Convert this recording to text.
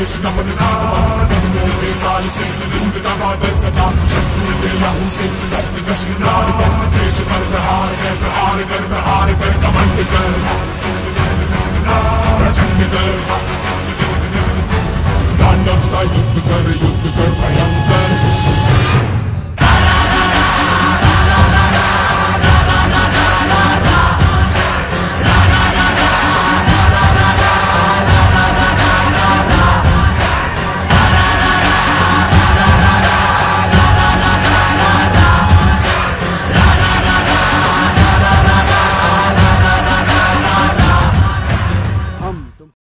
देश नमन जीत मन कदमों में काल से दूध का बादल सजा शत्रु के लहू से धरती का श्रृंगार कर देश पर प्रहार है प्रहार कर कमंड कर प्रचंड कर तांडव सा युद्ध कर भयंकर